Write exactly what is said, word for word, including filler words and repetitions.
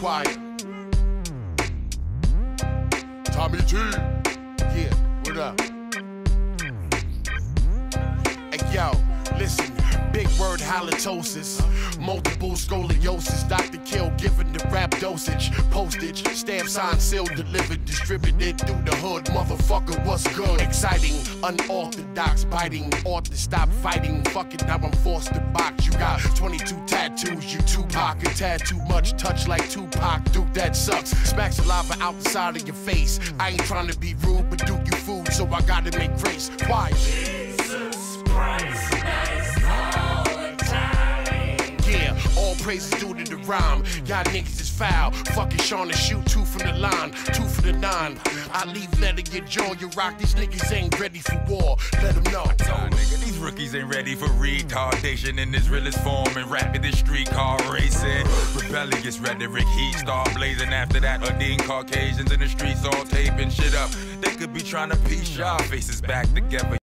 quiet. Tommy T. Yeah, what up? Hey yo, listen. Big word halitosis, multiple scoliosis. Doctor Kill giving the rap dosage. Postage, stamp sign, sealed, delivered, distributed through the hood. Motherfucker, what's good? Exciting, unorthodox, biting. Ought to stop fighting. Fuck it, now I'm forced to box. You got twenty-two tattoos, you Tupac. A tad too much, touch like Tupac. Dude, that sucks. Smack saliva out the side of your face. I ain't trying to be rude, but Duke, you food, so I gotta make grace. Quiet. Jesus Christ, all praises due to the rhyme. Y'all niggas is foul. Fucking Sean to shoot two from the line, two for the nine. I leave letter your jaw. You rock, these niggas ain't ready for war. Let them know. Nah, nigga, these rookies ain't ready for retardation in this realest form and rapping this streetcar racing. Rebellious rhetoric, heat start blazing. After that, Udine Caucasians in the streets all taping shit up. They could be trying to piece y'all faces back together.